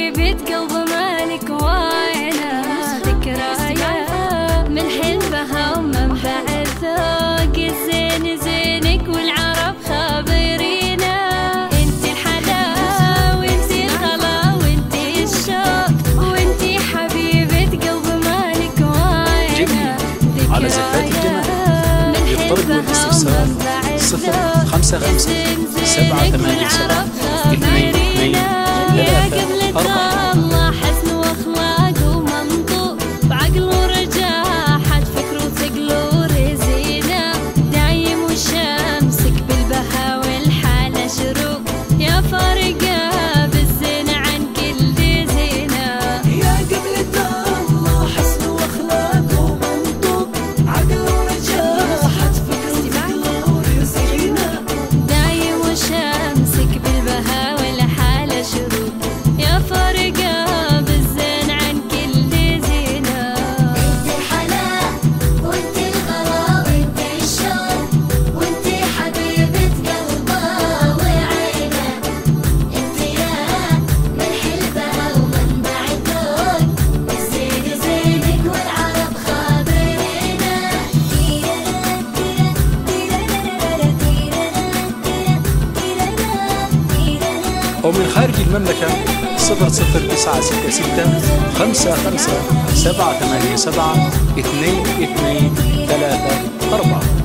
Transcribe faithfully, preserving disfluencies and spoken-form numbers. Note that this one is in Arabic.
حبيبة قلب مالك وعينا ذكريات من حلبها ومنبع الذوق الزين زينك والعرب خابرينا. انت الحلا وانت الغلا وانت الشوق وانت حبيبة قلب مالك وعينا على زكاة الجمال يضطرب الاستفسار صفر خمسة خمسة سبعة ثمانية سبعة اثنين اثنين ثلاثة أربعة. الله حسن واخلاق ومنطوق بعقل ورجاحة فكر وثقل ورزينة دايم وشمسك بالبهاء والحالة شروق يا فارقة بالزين عن كل زينة. يا قبلة الله حسن واخلاق ومنطوق عقل ورجاحة فكر وثقل ورزينة دايم وشمسك بالبهاء والحالة شروق يا فارقة بالزين عن كل زينة. انت الحلا وانت الغلا وانت الشوق وانت حبيبة قلبها وعينه انت يا من حلبها ومنبع الذوق الزين زينك والعرب خابرينا. ومن خارج المملكة صفر صفر تسعة ستة ستة خمسة خمسة سبعة ثمانية سبعة اثنين اثنين ثلاثة أربعة.